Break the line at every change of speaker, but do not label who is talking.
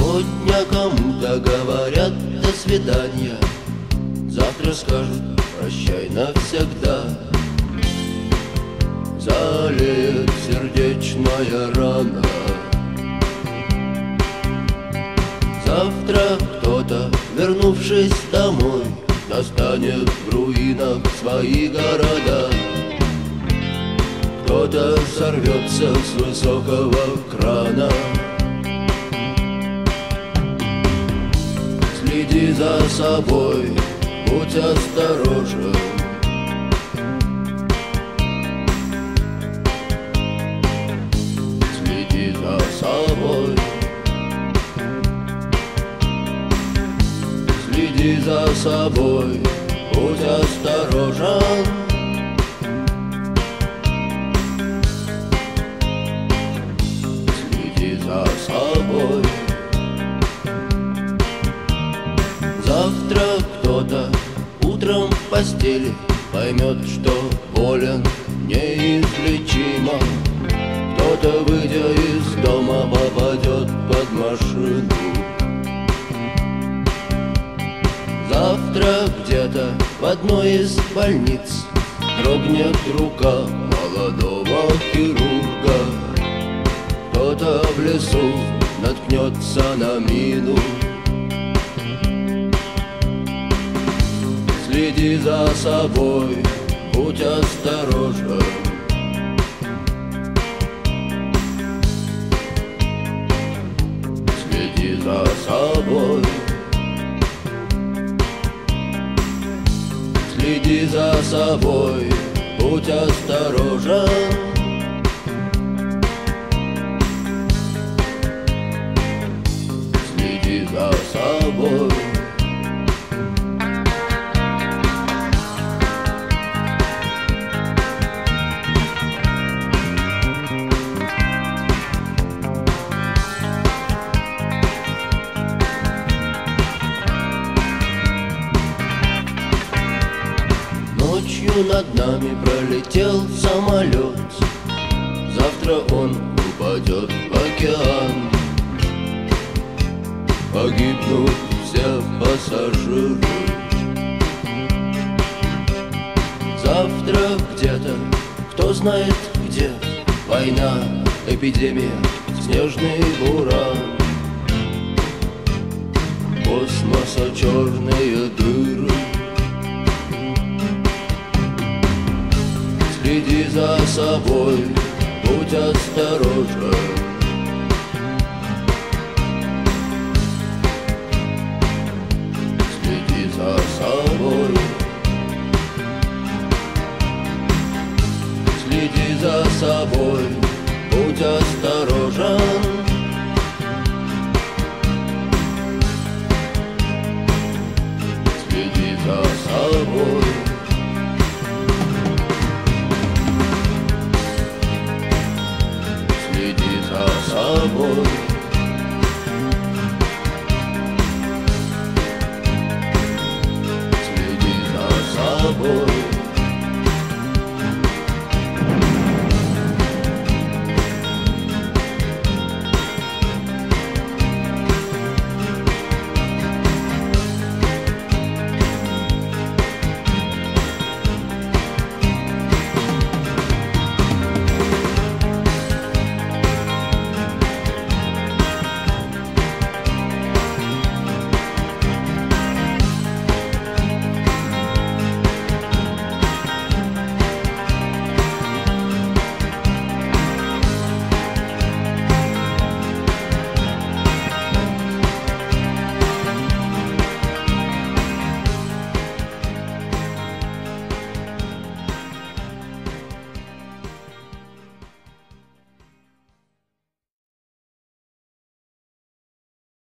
Сегодня кому-то говорят до свидания, завтра скажут прощай навсегда. Залит сердечная рана. Завтра кто-то, вернувшись домой, достанет в руинах свои города. Кто-то сорвется с высокого крана. Следи за собой, будь осторожен. Следи за собой. Следи за собой, будь осторожен. Следи за собой. Завтра кто-то утром в постели поймет, что болен неизлечимо. Кто-то, выйдя из дома, попадет под машину. Завтра где-то в одной из больниц дрогнет рука молодого хирурга. Кто-то в лесу наткнется на мину. Следи за собой, будь осторожен. Следи за собой. Следи за собой, будь осторожен. Следи за собой. Ночью над нами пролетел самолет. Завтра он упадет в океан. Погибнут все пассажиры. Завтра где-то, кто знает где, война, эпидемия, снежный буран. Космоса черные дыры. Следи за собой, будь осторожен.